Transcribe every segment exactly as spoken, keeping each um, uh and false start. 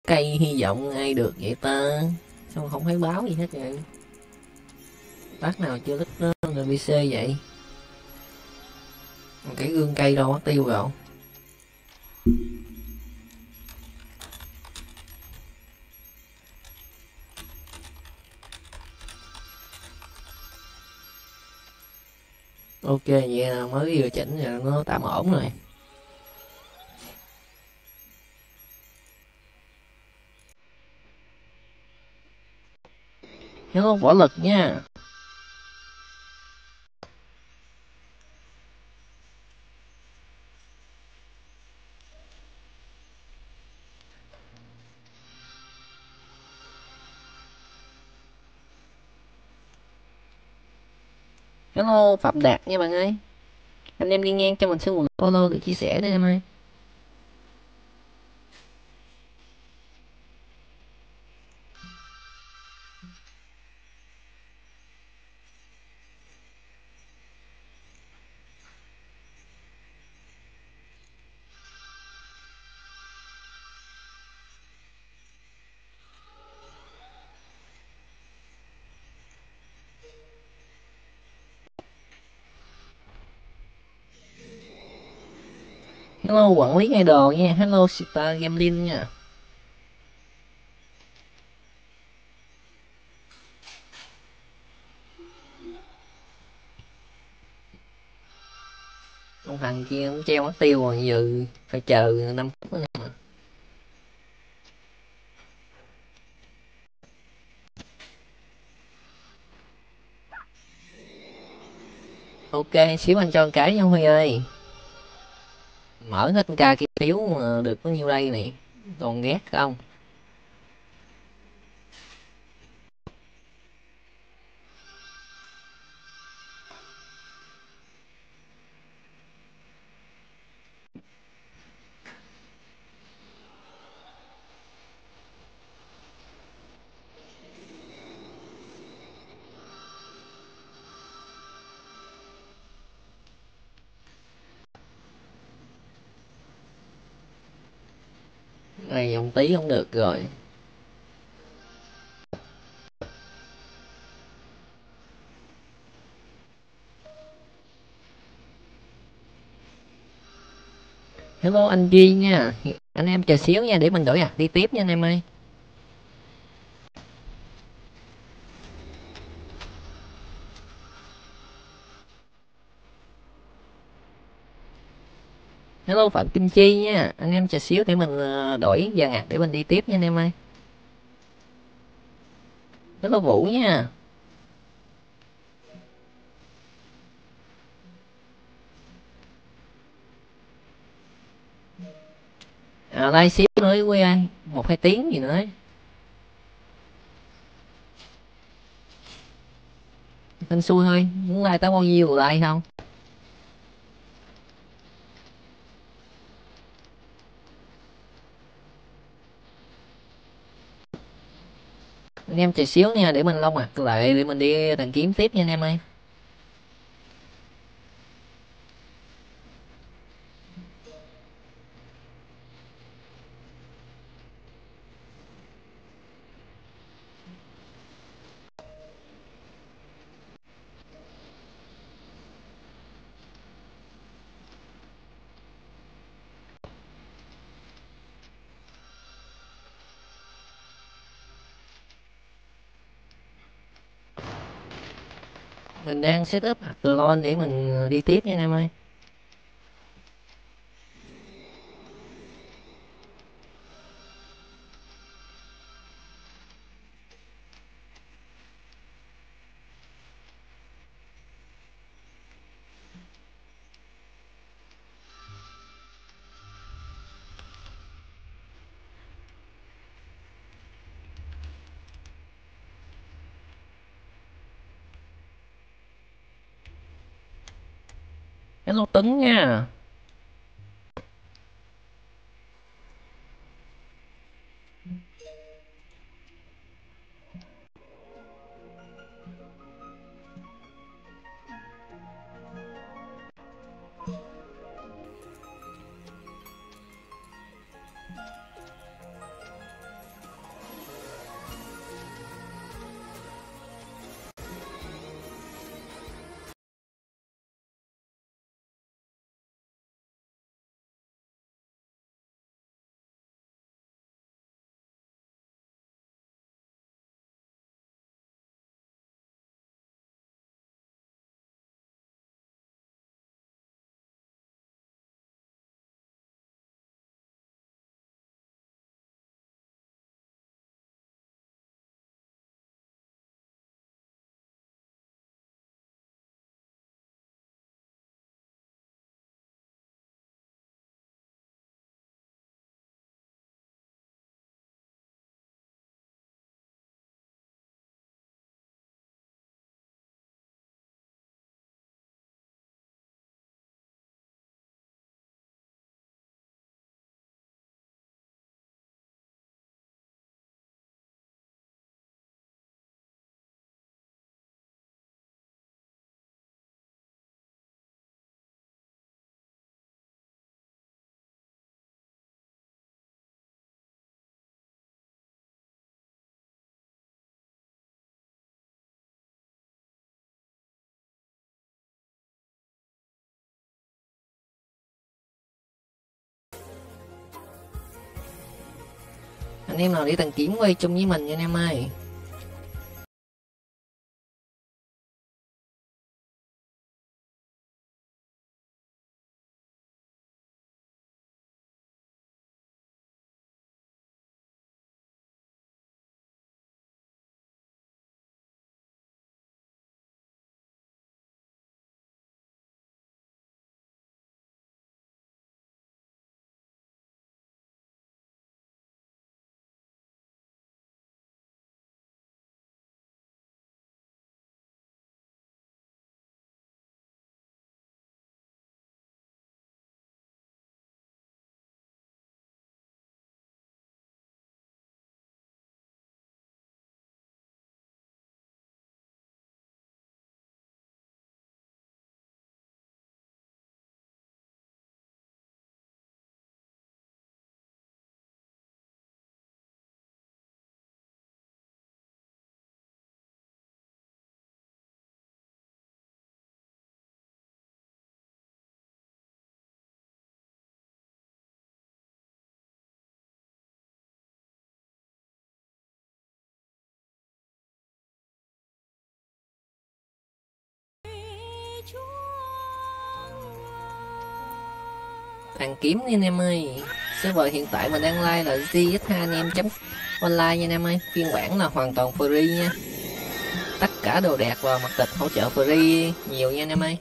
cây hy vọng ai được vậy ta? Sao không thấy báo gì hết vậy? Bác nào chưa lít en pê xê vậy? Cái gương cây đâu mất tiêu rồi? Ok, vậy là mới điều chỉnh rồi, nó tạm ổn rồi. Hello võ lực nha. Hello Phạm Đạt nha bạn ơi. Anh em đi ngang cho mình xin một follow được chia sẻ đây em ơi. Hello quản lý idol nha. Hello Star Gambling nha. Con thằng kia cũng treo mất tiêu rồi, giờ phải chờ năm phút nữa mà. Ok, xíu anh cho cái nha Huy ơi. Mở hết ca kia xíu mà được có nhiêu đây nè. Còn ghét không? Này dòng tí không được rồi. Hello anh Duy nha. Anh em chờ xíu nha để mình đổi ạc đi tiếp nha anh em ơi. Hello Phạm Kim Chi nha. Anh em chờ xíu để mình ờ, đổi dàn ạc để mình đi tiếp nha anh em ơi. Hello Vũ nha. À, like xíu nữa quý anh. Một hai tiếng gì nữa. Hên xui thôi. Muốn like tới bao nhiêu like không? Anh em chờ xíu nha để mình lông mặt lại để mình đi tìm kiếm tiếp nha anh em ơi. Mình đang set up hạt lon để mình đi tiếp nha anh em ơi. Hello Tuấn nha. em nào đi tầng kiếm quay chung với mình nha anh em ơi. Tàn kiếm nha anh em ơi. Server hiện tại mình đang like là gi ét hai anh em chấm online nha anh em ơi. Phiên bản là hoàn toàn free nha. Tất cả đồ đạc và mặt tịch hỗ trợ free nhiều nha anh em ơi.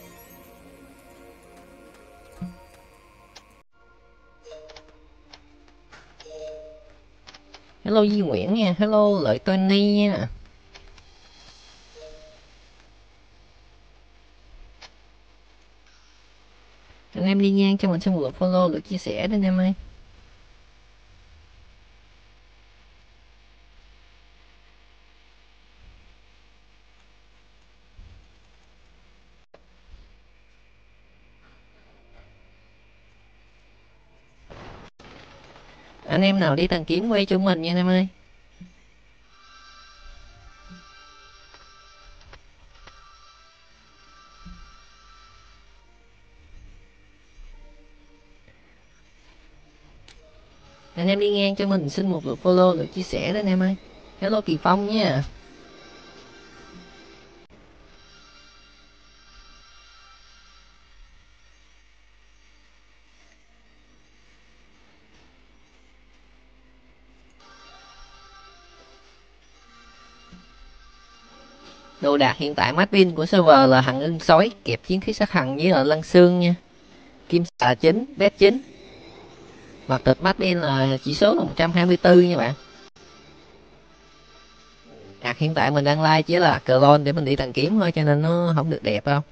Hello Duy Nguyễn nha, hello Lợi Tony nha. Anh em đi ngang cho mình xin một lượt follow, lượt chia sẻ đến anh em ơi. Anh em nào đi tầng kiếm quay cho mình nha anh em ơi. Anh em đi ngang cho mình xin một lượt follow, lượt chia sẻ đến anh em ơi. Hello Kỳ Phong nha. Đồ đạc hiện tại mát pin của server là hằng ưng sói kẹp chiến khí sát hằng với là lân xương nha. Kim xà chín, bét chín. Mặt tịch mát pin là chỉ số là một trăm hai mươi tư nha bạn. Đạc hiện tại mình đang like chỉ là clone để mình đi tầng kiếm thôi cho nên nó không được đẹp đâu.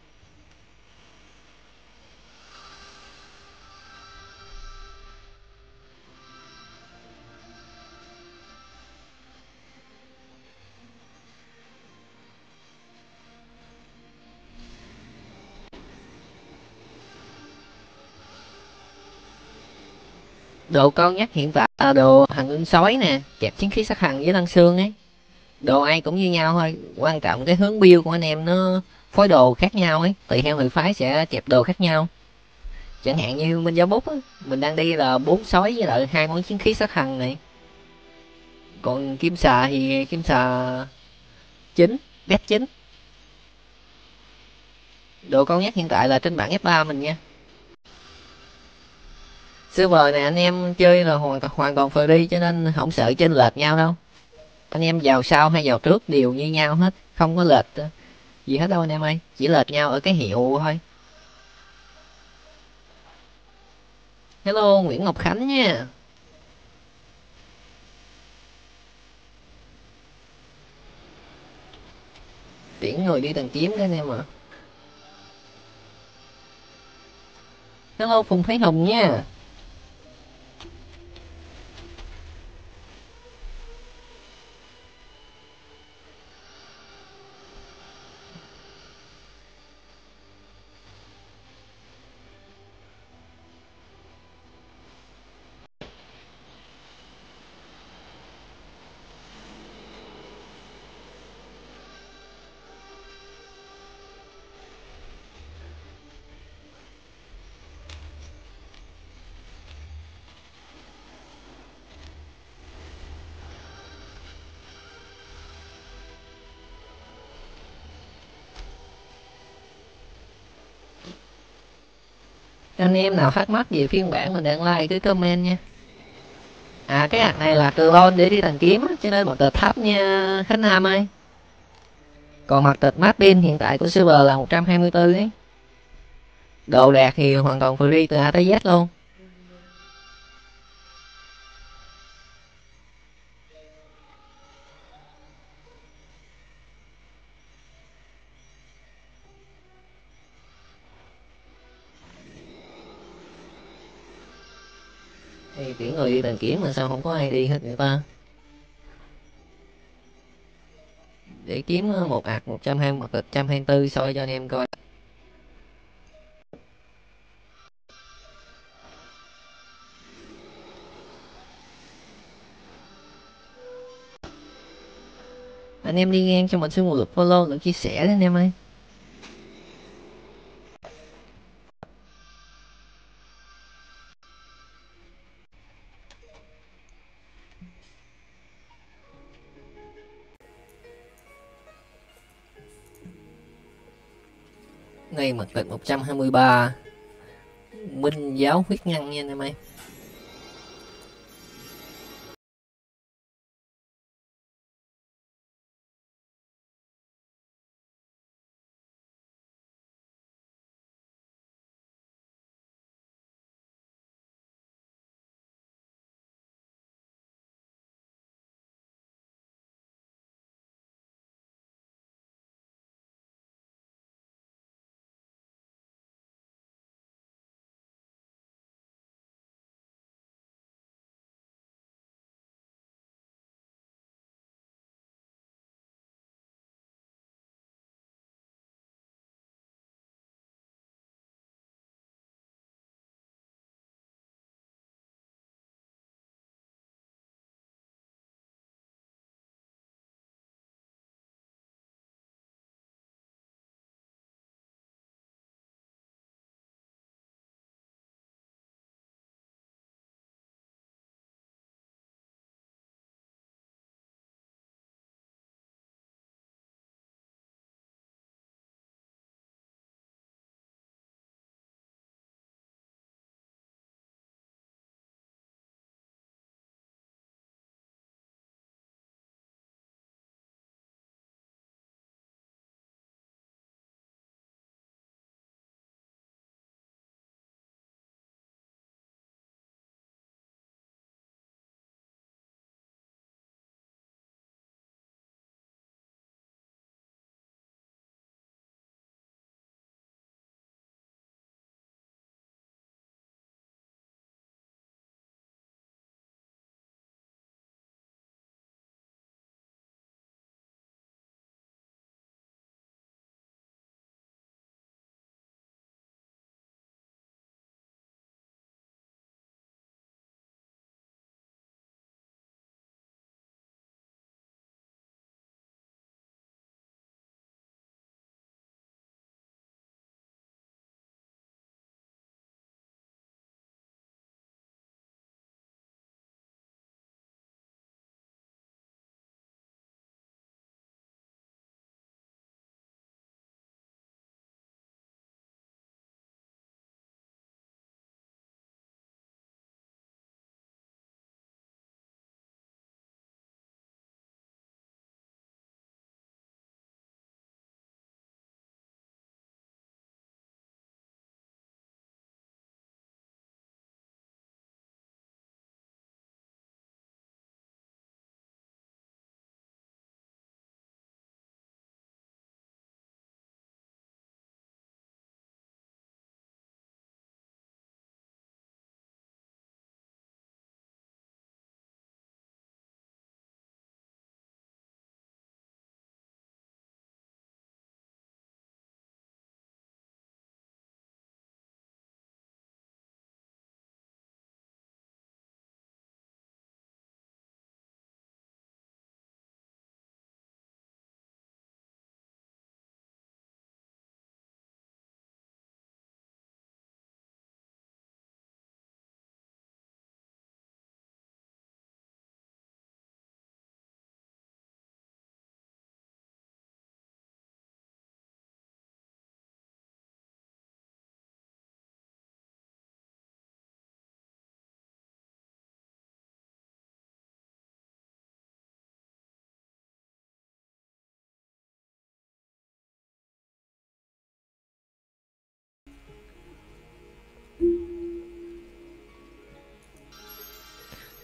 Đồ con nhắc hiện tại là đồ hằng ưng sói nè, kẹp chiến khí sát hằng với lân xương ấy. Đồ ai cũng như nhau thôi, quan trọng cái hướng build của anh em nó phối đồ khác nhau ấy, tùy theo người phái sẽ kẹp đồ khác nhau. Chẳng hạn như bên giáo bút á, mình đang đi là bốn sói với lại hai món chiến khí sát hằng này. Còn kim xà thì kim xà chín, bét chín. Đồ con nhắc hiện tại là trên bảng ép ba mình nha. Server này anh em chơi là hoàn toàn hoàn toàn free cho nên không sợ chênh lệch nhau đâu. Anh em vào sau hay vào trước đều như nhau hết, không có lệch gì hết đâu anh em ơi, chỉ lệch nhau ở cái hiệu thôi. Hello Nguyễn Ngọc Khánh nha. Tiễn người đi tầng kiếm đó anh em ạ. À. Hello Phùng Thái Hùng nha. Anh em nào thắc mắc về phiên bản mình đang like cứ comment nha. À cái hạt này là clone để đi tìm kiếm á, cho nên một tịch thấp nha Khánh Nam ơi. Còn mặt tịch map pin hiện tại của server là một trăm hai mươi tư ấy. Đồ đạc thì hoàn toàn free từ A tới Z luôn. Thì tuyển người đi tìm kiếm mà sao không có ai đi hết người ta. Để kiếm một ạc một trăm hai mươi, một ạc một trăm hai mươi tư soi cho anh em coi. Anh em đi ngang cho mình xin một lượt follow, lượt chia sẻ đấy anh em ơi. Đây mặt tịch một trăm hai mươi ba, Minh giáo huyết ngăn nha anh em ơi.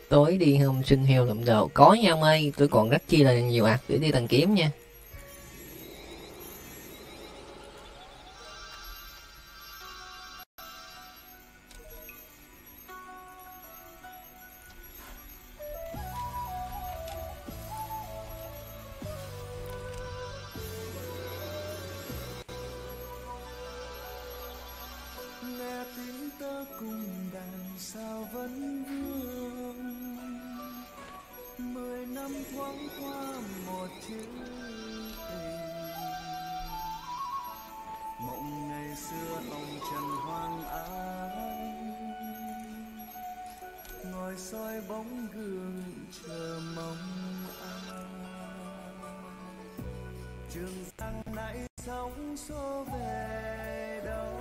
Tối đi không xin heo lụm đồ. Có nha ông ơi, tôi còn rất chi là nhiều ạc để đi tìm kiếm nha. Nghe tiếng tơ cùng đàn sao vẫn vương, mười năm thoáng qua một chữ tình. Mộng ngày xưa ông trần hoang ái, ngồi soi bóng gương chờ mong ai. Trường Giang nãy sóng xô về đâu,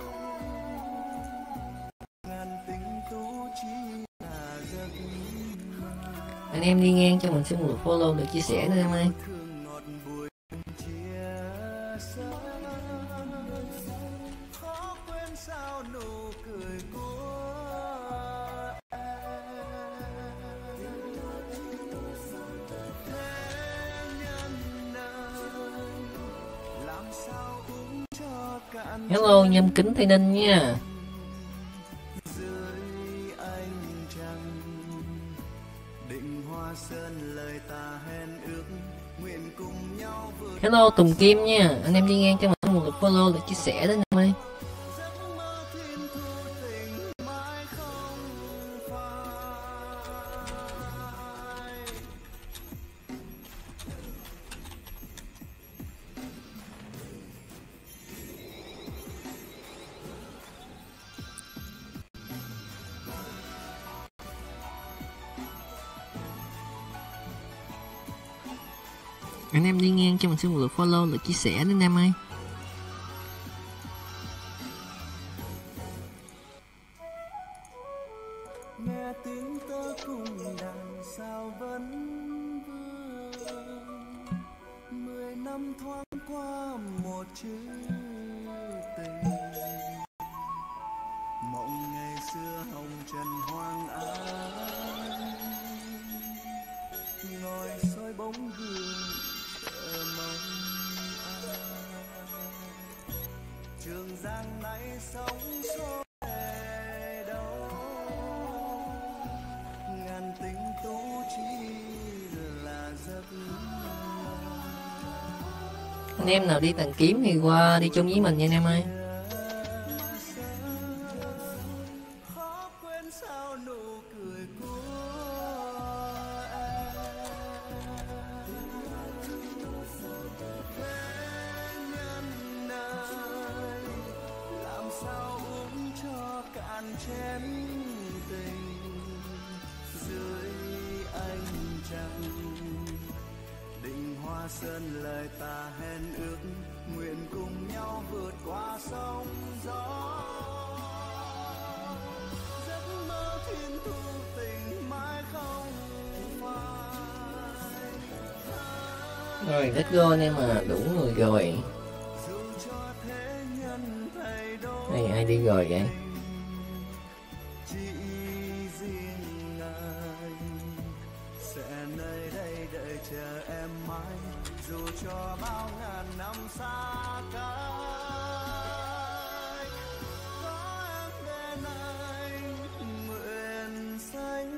ngàn tình tú chỉ là giấc mơ. Anh em đi ngang cho mình xin một follow được chia sẻ nữa em ơi. Thương ngọt bùi chia sẻ, khó quên sao nụ cười của em. Thế nhân ơi, làm sao uống cho cạn Hello nhâm kính Tây Ninh nha. dưới ánh trăng. Định hoa sơn lời ta hẹn ước, nguyện cùng nhau vượt Hello Tùng Kim nha. Anh em đi ngang cho mình xin một lượt follow được chia sẻ đến em ơi. giấc mơ thiên thu tình mãi không phai. Anh em đi ngang cho mình xin một lượt follow được chia sẻ đến em ơi. Nghe tiếng tơ cùng đàn sao vẫn vương, mười năm thoáng qua một chữ tình. Mộng ngày xưa hồng trần hoang ái, ngồi soi bóng gương chờ mong ai. Trường Giang nay sóng xô về đâu, ngàn tình tú chỉ là giấc mơ. Anh em nào đi tìm kiếm thì qua đi chung với mình nha anh em ơi. Khó quên sao nụ cười của em. Thế nhân ơi, làm sao uống cho cạn chén tình dưới ánh trăng. Định hoa sơn lời ta hẹn ước, nguyện cùng nhau vượt qua sóng gió. Giấc mơ thiên thu tình mãi không phai. Rồi let's go anh em à, đủ người rồi. Dù cho thế nhân thay đổi, Này ai đi rồi vậy? chỉ riêng anh sẽ nơi đây đợi chờ em mãi. Dù cho bao ngàn năm xa cách, có em bên anh nguyện sánh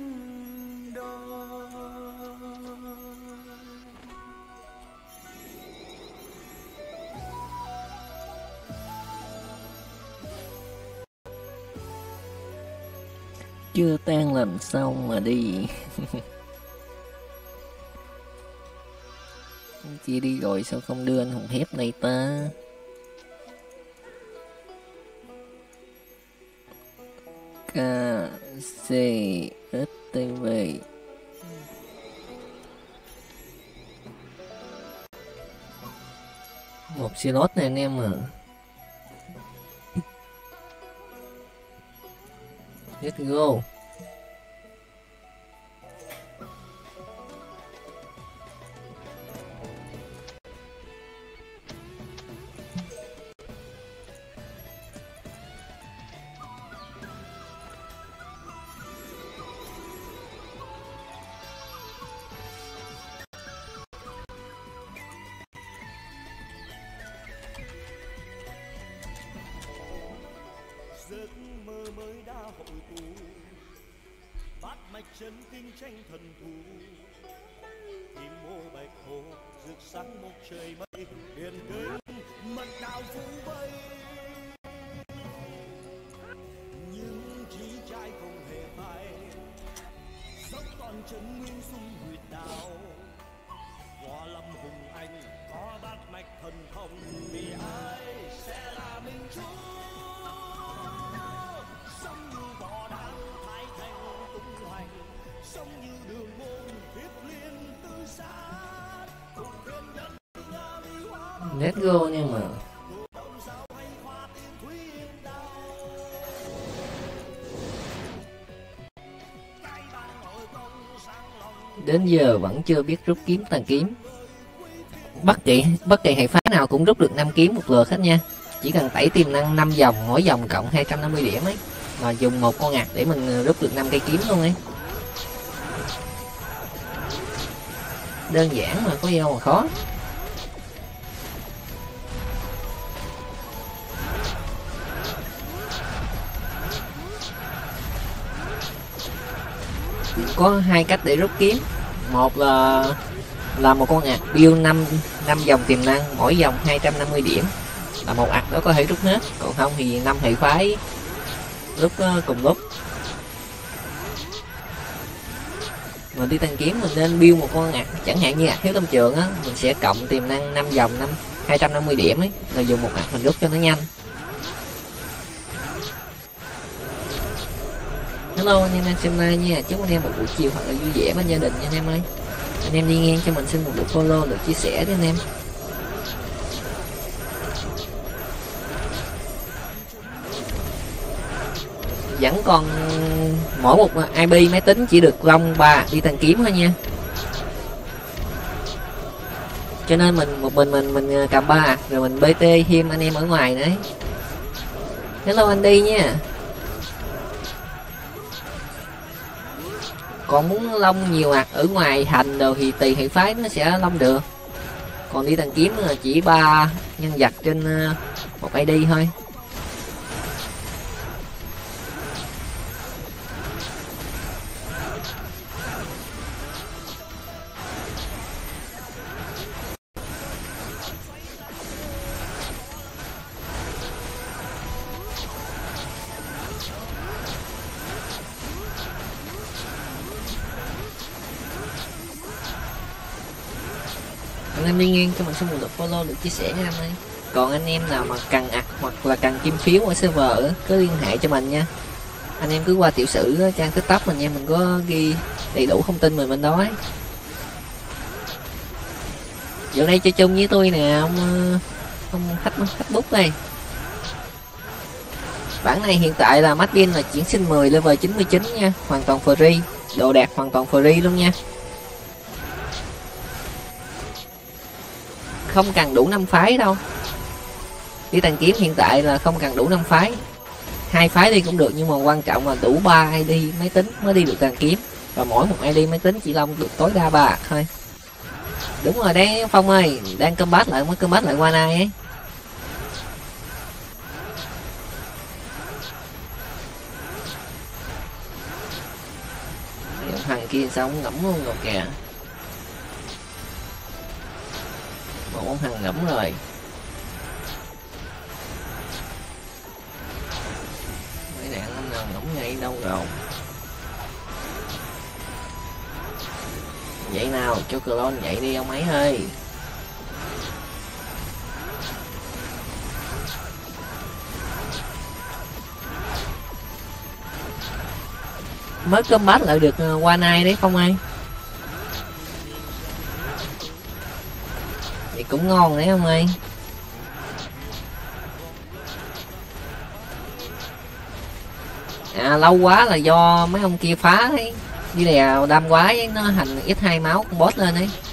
đôi. Chưa tan làm sao mà đi. Chị đi rồi sao không đưa anh Hùng Hép này ta? K C S T V. Một slot này anh em à. Let's go. mơ mới đã hội tụ bát mạch chân kinh tranh thần thù kim mô bạch hồ rực sáng một trời mây điền kinh mật đạo phủ bay nhưng chỉ trai không hề phai dốc toàn chân nguyên dung huyệt đạo hoa lâm hùng anh có bát mạch thần thông vì ai sẽ là minh chúa sống như bò đá thái thành tung hoành sống như đường môn tiếp liên tư sát cùng thiên nhân Let's go nhưng mà đến giờ vẫn chưa biết rút kiếm tàn kiếm. Bất kỳ bất kỳ hệ phái nào cũng rút được năm kiếm một lượt hết nha. Chỉ cần tẩy tiềm năng năm vòng, mỗi vòng cộng hai trăm năm mươi điểm ấy, mà dùng một con ngạc để mình rút được năm cây kiếm luôn ấy. Đơn giản mà có gì đâu mà khó. Có hai cách để rút kiếm. Một là là một con ạc build năm năm dòng tiềm năng, mỗi dòng hai trăm năm mươi điểm, là một ạc đó có thể rút hết. Còn không thì năm hệ phái rút cùng lúc. Mình đi tăng kiếm mình nên build một con ạc, chẳng hạn như ạc thiếu tâm trường á, mình sẽ cộng tiềm năng năm dòng năm hai trăm năm mươi điểm ấy, rồi dùng một ạc mình rút cho nó nhanh. Hello anh em đang xem live nha, chúc anh em một buổi chiều hoặc là vui vẻ bên gia đình nha anh em ơi. Anh em đi ngang cho mình xin một lượt follow, lượt chia sẻ đi anh em. Vẫn còn mỗi một i pê máy tính chỉ được long ba đi tăng kiếm thôi nha. Cho nên mình một mình mình mình cầm ba rồi mình bê tê thêm anh em ở ngoài nữa. Hello anh đi nha. Còn muốn long nhiều ạc ở ngoài thành đồ thì tùy hệ phái nó sẽ long được. Còn đi tàn kiếm là chỉ ba nhân vật trên một i đê thôi. Anh em đi ngang cho mình xin một lượt follow, được chia sẻ nha anh ơi. Còn anh em nào mà cần ạc hoặc là cần kim phiếu ở server cứ liên hệ cho mình nha. Anh em cứ qua tiểu sử trang TikTok mình nha, mình có ghi đầy đủ thông tin mình bên đó ấy. Giờ đây chơi chung với tôi nè ông ông khách khách bút đây. Bản này hiện tại là Martin là chuyển sinh mười level chín mươi chín nha, hoàn toàn free, đồ đạc hoàn toàn free luôn nha. Không cần đủ năm phái đâu. Đi tàn kiếm hiện tại là không cần đủ năm phái. Hai phái đi cũng được nhưng mà quan trọng là đủ ba i đê máy tính mới đi được tàn kiếm. Và mỗi một i đê máy tính chỉ long được tối đa ba ạc thôi. Đúng rồi đấy Phong ơi, đang combat lại mới combat lại qua nay ấy. Thằng kia sao không ngẫm luôn rồi kìa. Một con thằng ngẫm rồi. Mấy đạn ông nào ngẫm ngay đâu rồi. Vậy nào cho clone vậy đi ông ấy ơi. Mới combat lại được qua nay đấy Phong ơi. Vậy cũng ngon đấy ông ơi. À lâu quá là do mấy ông kia phá đấy. Như đè đam quái nó thành ít hai máu con boss lên ấy.